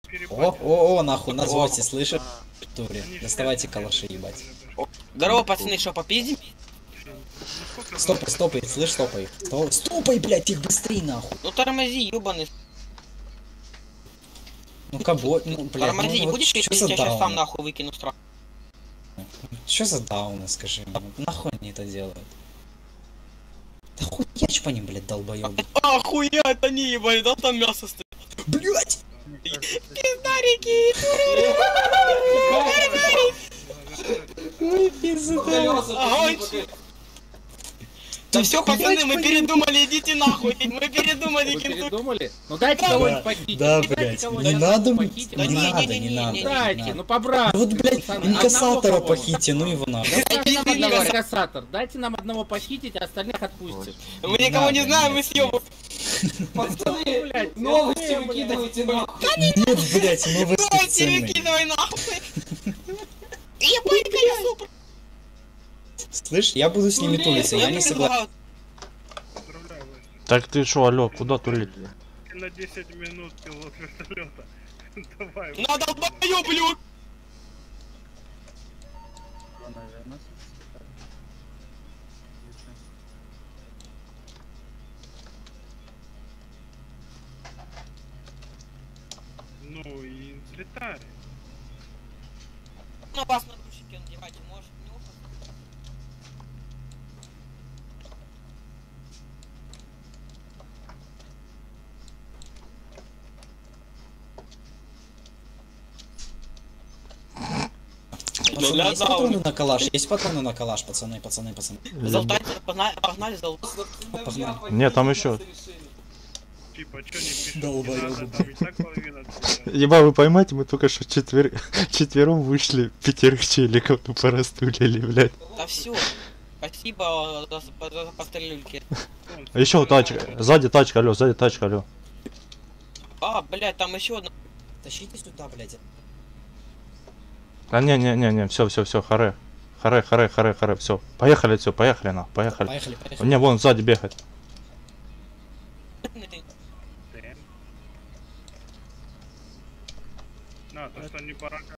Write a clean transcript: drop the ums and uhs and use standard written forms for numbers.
О, нахуй, на злости, слышишь? Туре, доставайте калаши, ебать. Здорово, пацаны, что, попиздим? Стопай, слышь, стопай. Стопай, блядь, их быстрей, нахуй. Ну тормози, ёбаный. Ну кого, ну, блядь, Тормози, ну, будешь, вот, если что я за сейчас сам дауны? нахуй выкину страх? Что за дауны, скажи мне? Нахуй они это делают? Да хуяч по ним, блядь, долбоёбы. Охуя, это не ебать, да там мясо стоит. Блядь! Пиздарики! Ой, пизда. Да все, пацаны, мы передумали, идите нахуй, мы передумали, Вы кентуки. передумали? Ну дайте кого-нибудь похитить. Да, Дайте блядь, кого-нибудь не надо, похитить. не надо, не надо. Дайте, ну по-братски. Ну вот, блядь, пацаны. инкассатора Одного похите, ну его надо. Дайте нам одного инкассатора. Дайте нам одного похитить, а остальных отпустим. Мы никого не знаем, мы съебываем. Блядь, Новости выкидывайте нахуй. Нет, блядь, новости Давайте ценные. выкидывай нахуй. Ебать, колесо. Слышь, я буду с ними тулиться, я не согласен. Так ты шо, алё, куда тулить? На 10 минут пилот вертолета. Давай. На долбою, блюд. Ну и взлетай. На вас наручники надевать можешь, нюхать. Пацаны, есть патроны на калаш? Есть патроны на калаш, пацаны. Золотайте, погнали, золото. Погнали. Нет, там еще. Типа, чё не пишешь? Долбоёбы. Не надо, там и так половина отсюда. Еба, вы поймаете, мы только что четвером вышли, 5 челиков ну порастулили, блядь. Да все. Спасибо за пострелюльки. А еще тачка, сзади тачка, алё. А, блядь, там еще одна. Тащите сюда, блядь. А не, все, харе, все. Поехали отсюда, поехали. Поехали. Не, вон сзади бегает. На, то, что не пора